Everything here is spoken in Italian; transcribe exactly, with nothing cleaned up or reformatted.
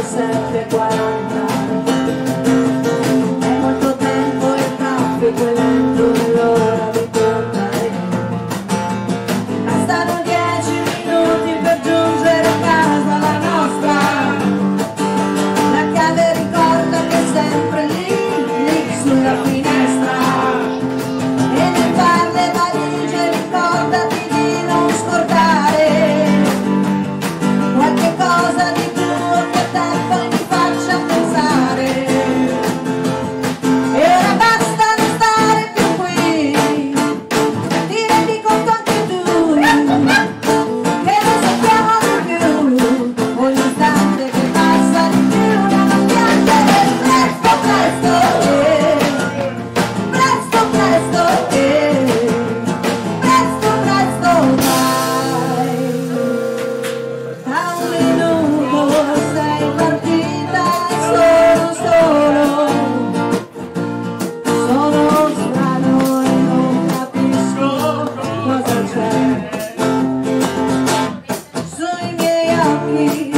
sette e quaranta. È molto tempo il traffico è lento e l'ora di tornare. Bastano dieci minuti per giungere a casa la nostra. La chiave ricorda che è sempre lì, lì sulla finestra. E nel far le valigie ricordati di non scordare qualche cosa di tuo che tempo mi faccia pensare. E ora basta non stare più qui, ti rendi conto anche tu che non sappiamo di più, ogni istante che passa di più non piangere. Presto, presto, eh, presto, presto, eh, presto, presto, vai. A un minuto sei partita e sono solo, sono strano e non capisco cosa c'è sui miei occhi.